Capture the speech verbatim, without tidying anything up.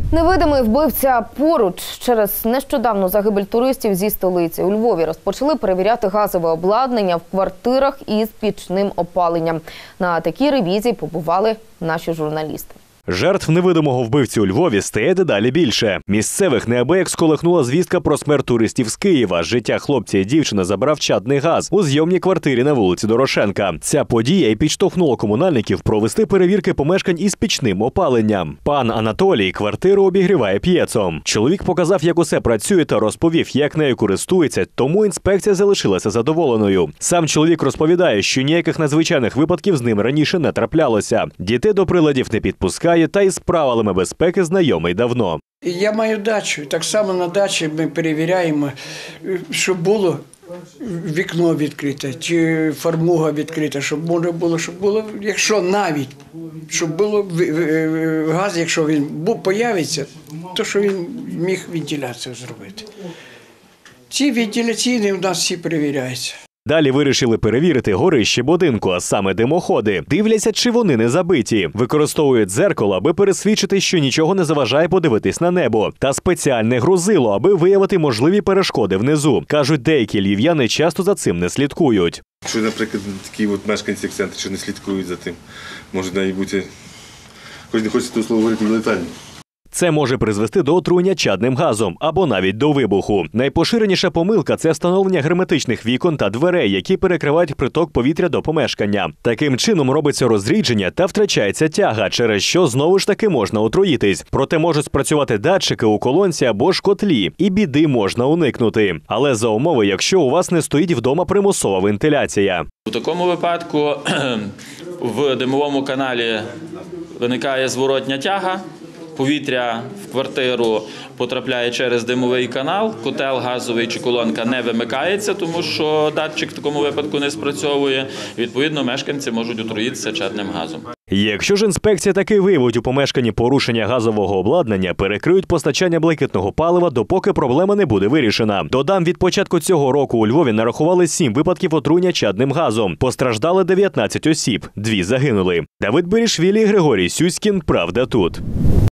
Невидимий вбивця поруч. Через нещодавну загибель туристів зі столиці у Львові розпочали перевіряти газове обладнання в квартирах із пічним опаленням. На такій ревізії побували наші журналісти. Жертв невидимого вбивці у Львові стає дедалі більше. Місцевих неабияк сколихнула звістка про смерть туристів з Києва. З життя хлопця і дівчини забрав чадний газ у зйомній квартирі на вулиці Дорошенка. Ця подія і підштовхнула комунальників провести перевірки помешкань із пічним опаленням. Пан Анатолій квартиру обігріває п'єцом. Чоловік показав, як усе працює, та розповів, як нею користується, тому інспекція залишилася задоволеною. Сам чоловік розповідає, що ніяких надзвичайних випадків з ним раніше не траплялося. Дітей до приладів не підпускає, та із правилами безпеки знайомий давно. Я маю дачу, так само на дачі ми перевіряємо, щоб було вікно відкрите, чи фармуга відкрита, щоб можна було, щоб було, якщо навіть, щоб було газ, якщо він появиться, то що він міг вентиляцію зробити. Ці вентиляційні у нас всі перевіряються. Далі вирішили перевірити горище будинку, а саме димоходи. Дивляться, чи вони не забиті. Використовують дзеркало, аби пересвідчити, що нічого не заважає подивитись на небо. Та спеціальне грузило, аби виявити можливі перешкоди внизу. Кажуть, деякі львів'яни часто за цим не слідкують. Якщо, наприклад, такі от мешканці центру, що не слідкують за тим, може навіть бути, хоч не хочеться того слова говорити, нелетально. Це може призвести до отруєння чадним газом або навіть до вибуху. Найпоширеніша помилка – це встановлення герметичних вікон та дверей, які перекривають приток повітря до помешкання. Таким чином робиться розрідження та втрачається тяга, через що знову ж таки можна отруїтись. Проте можуть спрацювати датчики у колонці або ж котлі, і біди можна уникнути. Але за умови, якщо у вас не стоїть вдома примусова вентиляція. У такому випадку в димовому каналі виникає зворотня тяга. Повітря в квартиру потрапляє через димовий канал, котел газовий чи колонка не вимикається, тому що датчик в такому випадку не спрацьовує. Відповідно, мешканці можуть отруїтися чадним газом. Якщо ж інспекція таки виявить у помешканні порушення газового обладнання, перекриють постачання блакитного палива, допоки проблема не буде вирішена. Додам, від початку цього року у Львові нарахували сім випадків отруєння чадним газом. Постраждали дев'ятнадцять осіб, дві загинули. Давид Берішвілі, Григорій Сюськін. Правда тут.